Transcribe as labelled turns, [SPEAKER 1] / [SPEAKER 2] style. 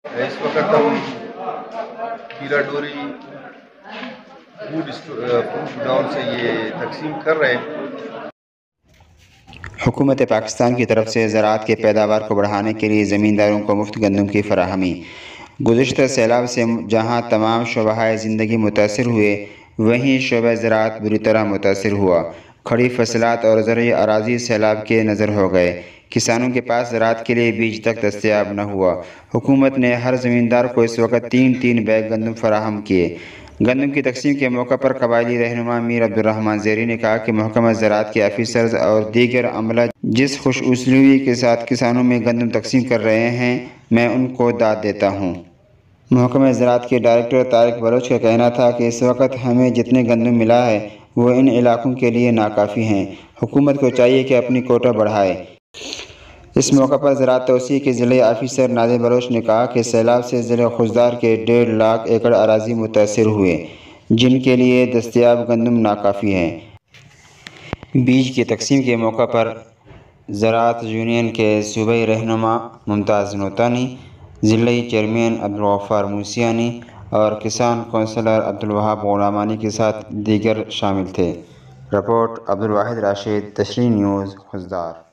[SPEAKER 1] اس وقت ہم کیلا ڈوری فوڈ گڈاؤن سے یہ تقسیم کر رہے ہیں۔
[SPEAKER 2] حکومت پاکستان کی طرف سے زراعت کے پیداوار کو بڑھانے کے لیے زمینداروں کو مفت گندم کی فراہمی۔ گزشتہ سیلاب سے جہاں تمام شعبۂ زندگی متاثر ہوئے، وہیں شعبہ زراعت بری طرح متاثر ہوا۔ کھڑی فصلات اور زرعی اراضی سیلاب کے نظر ہو گئے۔ کسانوں کے پاس زراعت کے لیے بیج تک دستیاب نہ ہوا۔ حکومت نے ہر زمیندار کو اس وقت 3 بیگ گندم فراہم کیے۔ گندم کی تقسیم کے موقع پر قبائلی رہنما میر عبدالرحمن زیری نے کہا کہ محکمہ زراعت کے آفیسرز اور دیگر عملہ جس خوش اسلوبی کے ساتھ کسانوں میں گندم تقسیم کر رہے ہیں، میں ان کو داد دیتا ہوں۔ محکمہ زراعت کے ڈائریکٹر طارق بلوچ کا کہنا تھا کہ اس وقت ہمیں جتنے گندم ملا ہے وہ ان علاقوں کے لیے ناکافی ہیں۔ حکومت کو چاہیے کہ اپنی کوٹا بڑھائے۔ اس موقع پر زراعت توسیع کے ضلعی آفیسر نادر بلوچ نے کہا کہ سیلاب سے ضلع خضدار کے 1.5 لاکھ ایکڑ اراضی متاثر ہوئے، جن کے لیے دستیاب گندم ناکافی ہے۔ بیج کی تقسیم کے موقع پر زراعت یونین کے صوبائی رہنما ممتاز نوتانی، ضلعی چیئرمین عبدالغفار موسیانی اور کسان کونسلر عبدالوہاب غلامانی کے ساتھ دیگر شامل تھے۔ رپورٹ عبدالواحد راشد، تشریح نیوز، خضدار۔